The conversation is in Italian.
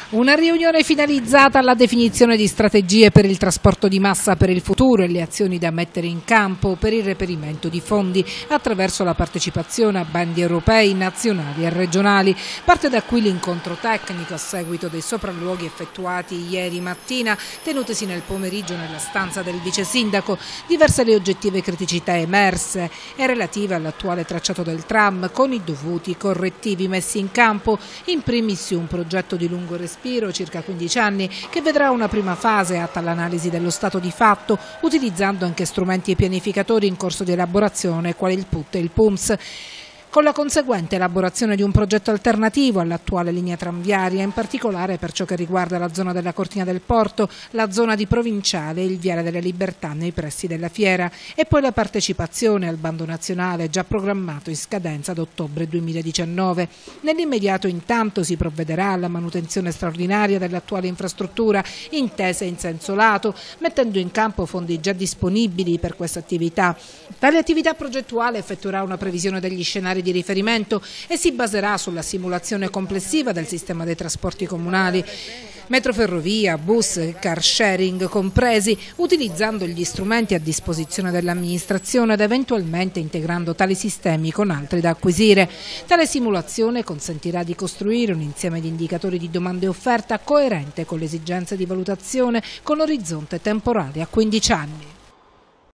Una riunione finalizzata alla definizione di strategie per il trasporto di massa per il futuro e le azioni da mettere in campo per il reperimento di fondi attraverso la partecipazione a bandi europei, nazionali e regionali. Parte da qui l'incontro tecnico a seguito dei sopralluoghi effettuati ieri mattina, tenutesi nel pomeriggio nella stanza del vice sindaco. Diverse le oggettive criticità emerse e relative all'attuale tracciato del tram con i dovuti correttivi messi in campo, in primis un progetto di lungo respiro, circa 15 anni, che vedrà una prima fase atta all'analisi dello stato di fatto, utilizzando anche strumenti e pianificatori in corso di elaborazione, quali il PUT e il PUMS, con la conseguente elaborazione di un progetto alternativo all'attuale linea tranviaria, in particolare per ciò che riguarda la zona della Cortina del Porto, la zona di Provinciale e il Viale delle Libertà nei pressi della fiera, e poi la partecipazione al bando nazionale già programmato in scadenza ad ottobre 2019. Nell'immediato intanto si provvederà alla manutenzione straordinaria dell'attuale infrastruttura, intesa in senso lato, mettendo in campo fondi già disponibili per questa attività. Tale attività progettuale effettuerà una previsione degli scenari di riferimento e si baserà sulla simulazione complessiva del sistema dei trasporti comunali, metroferrovia, bus, car sharing compresi, utilizzando gli strumenti a disposizione dell'amministrazione ed eventualmente integrando tali sistemi con altri da acquisire. Tale simulazione consentirà di costruire un insieme di indicatori di domanda e offerta coerente con le esigenze di valutazione con orizzonte temporale a 15 anni.